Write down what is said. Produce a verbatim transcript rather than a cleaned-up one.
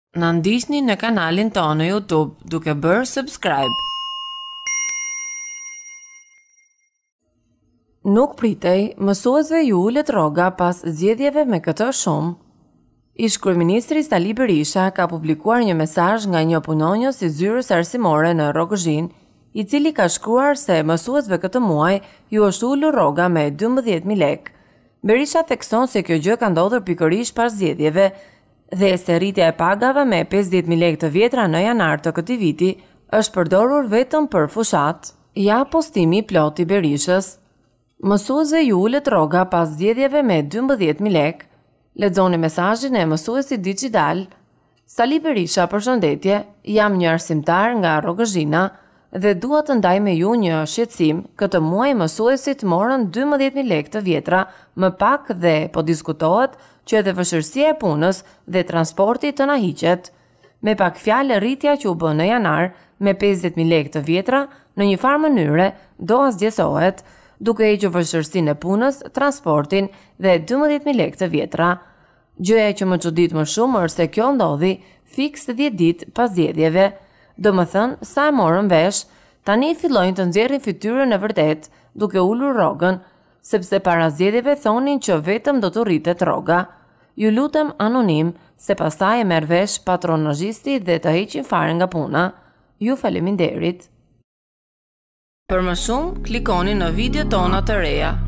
Na ndiqni në kanalin tonë në YouTube duke bërë subscribe. Nuk pritej, mësuesve ju ulet rroga pas zgjedhjeve me këtë shumë. Ish kryeministri Sali Berisha ka publikuar një mesazh nga një punonjës i zyrës arsimore në Rrogëzhin, i cili ka shkruar se mësuesve këtë muaj ju është ulur rroga me dymbëdhjetë mijë lekë. Berisha thekson se kjo gjë ka ndodhur pikërisht pas zgjedhjeve dhe se rritja e pagave me pesëdhjetë mijë lekë të vjetra në janar të këtij viti është përdorur vetëm për fushat. Ja postimi plot i Berishës. Mësuesve ju ulet rroga pas zgjedhjeve me dymbëdhjetë mijë lekë. Lexoni mesazhin e mësuesit digital. Sali Berisha, përshëndetje, jam një arsimtar nga Rrogëzhina dhe dua të ndaj me ju një shqetësim. Këtë muaj mësuesit morën dymbëdhjetë mijë lekë të vjetra më pak dhe po diskutohet që edhe vështirësia e punës dhe transporti të na hiqet. Me pak fjalë, rritja që u bë në janar me pesëdhjetë mijë lekë të vjetra në një farë mënyre do asgjësohet, duke hequr vështirësinë e punës, transportin dhe dymbëdhjetë mijë lekë të vjetra. Gjëja që më çudit më shumë është se kjo ndodhi fiks dhjetë ditë pas zgjedhjeve. Do më thënë, sa e morën vesh, tani fillojnë të nxjerrin fytyrën e vërtet, duke ulur rrogën, sepse para zgjedhjeve thonin që vetëm do të rritet rroga. Ju lutem anonim, se pastaj e merr vesh patronazhisti dhe të heqin fare nga puna. Ju faleminderit. Për më shumë, klikoni në video tona të reja.